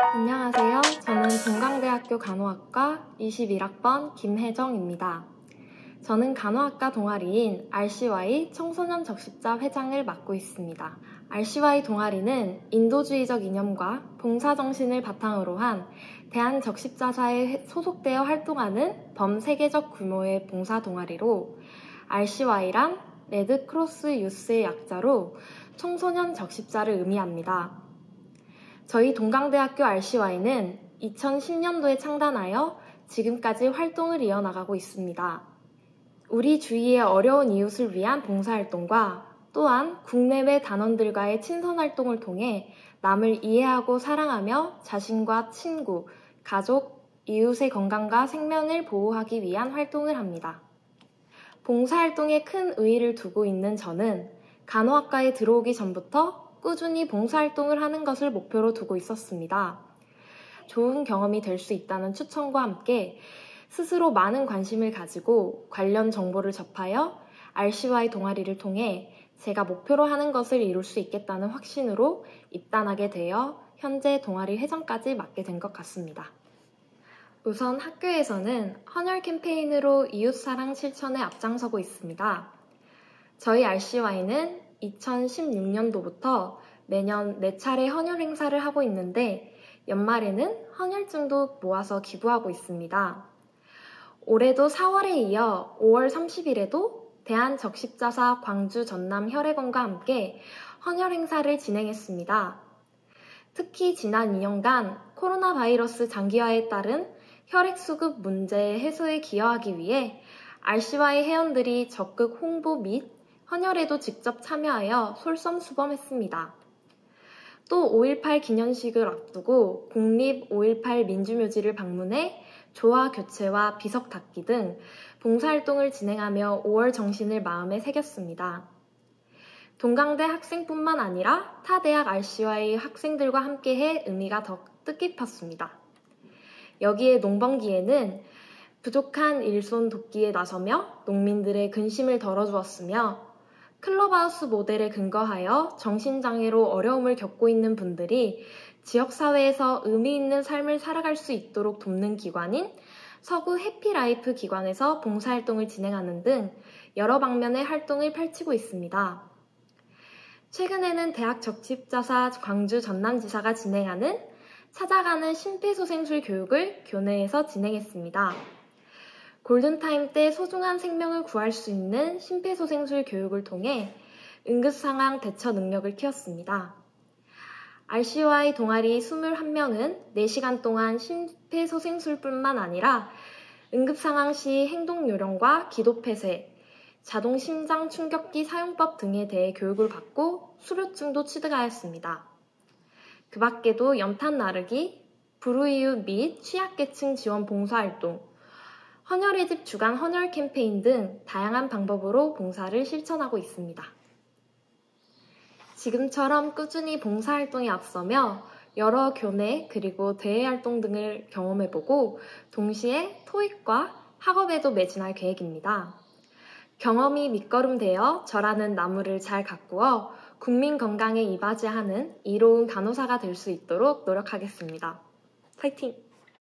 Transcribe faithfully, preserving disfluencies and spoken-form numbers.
안녕하세요. 저는 동강대학교 간호학과 이십일 학번 김혜정입니다. 저는 간호학과 동아리인 알씨와이 청소년 적십자 회장을 맡고 있습니다. 알씨와이 동아리는 인도주의적 이념과 봉사정신을 바탕으로 한 대한적십자사에 소속되어 활동하는 범세계적 규모의 봉사 동아리로 알씨와이란 레드크로스 유스의 약자로 청소년 적십자를 의미합니다. 저희 동강대학교 알씨와이는 이천십 년도에 창단하여 지금까지 활동을 이어나가고 있습니다. 우리 주위의 어려운 이웃을 위한 봉사활동과 또한 국내외 단원들과의 친선활동을 통해 남을 이해하고 사랑하며 자신과 친구, 가족, 이웃의 건강과 생명을 보호하기 위한 활동을 합니다. 봉사활동에 큰 의의를 두고 있는 저는 간호학과에 들어오기 전부터 꾸준히 봉사활동을 하는 것을 목표로 두고 있었습니다. 좋은 경험이 될 수 있다는 추천과 함께 스스로 많은 관심을 가지고 관련 정보를 접하여 알씨와이 동아리를 통해 제가 목표로 하는 것을 이룰 수 있겠다는 확신으로 입단하게 되어 현재 동아리 회장까지 맡게 된 것 같습니다. 우선 학교에서는 헌혈 캠페인으로 이웃사랑 실천에 앞장서고 있습니다. 저희 알씨와이는 이천십육 년도부터 매년 네 차례 헌혈 행사를 하고 있는데 연말에는 헌혈증도 모아서 기부하고 있습니다. 올해도 사월에 이어 오월 삼십일에도 대한적십자사 광주 전남 혈액원과 함께 헌혈 행사를 진행했습니다. 특히 지난 이 년간 코로나 바이러스 장기화에 따른 혈액 수급 문제 해소에 기여하기 위해 알씨와이 회원들이 적극 홍보 및 헌혈에도 직접 참여하여 솔선수범했습니다. 또 오일팔 기념식을 앞두고 국립 오일팔 민주묘지를 방문해 조화 교체와 비석 닦기 등 봉사활동을 진행하며 오월 정신을 마음에 새겼습니다. 동강대 학생뿐만 아니라 타 대학 알씨와이 학생들과 함께해 의미가 더 뜻깊었습니다. 여기에 농번기에는 부족한 일손 돕기에 나서며 농민들의 근심을 덜어주었으며 클럽하우스 모델에 근거하여 정신장애로 어려움을 겪고 있는 분들이 지역사회에서 의미 있는 삶을 살아갈 수 있도록 돕는 기관인 서구 해피라이프 기관에서 봉사활동을 진행하는 등 여러 방면의 활동을 펼치고 있습니다. 최근에는 대학 적십자사 광주 전남지사가 진행하는 찾아가는 심폐소생술 교육을 교내에서 진행했습니다. 골든타임 때 소중한 생명을 구할 수 있는 심폐소생술 교육을 통해 응급상황 대처 능력을 키웠습니다. 알씨와이 동아리 이십일 명은 네 시간 동안 심폐소생술뿐만 아니라 응급상황 시 행동요령과 기도폐쇄, 자동심장충격기 사용법 등에 대해 교육을 받고 수료증도 취득하였습니다. 그 밖에도 연탄 나르기, 불우이웃 및 취약계층 지원 봉사활동, 헌혈의 집 주간 헌혈 캠페인 등 다양한 방법으로 봉사를 실천하고 있습니다. 지금처럼 꾸준히 봉사활동에 앞서며 여러 교내 그리고 대외활동 등을 경험해보고 동시에 토익과 학업에도 매진할 계획입니다. 경험이 밑거름되어 저라는 나무를 잘 가꾸어 국민 건강에 이바지하는 이로운 간호사가 될 수 있도록 노력하겠습니다. 파이팅!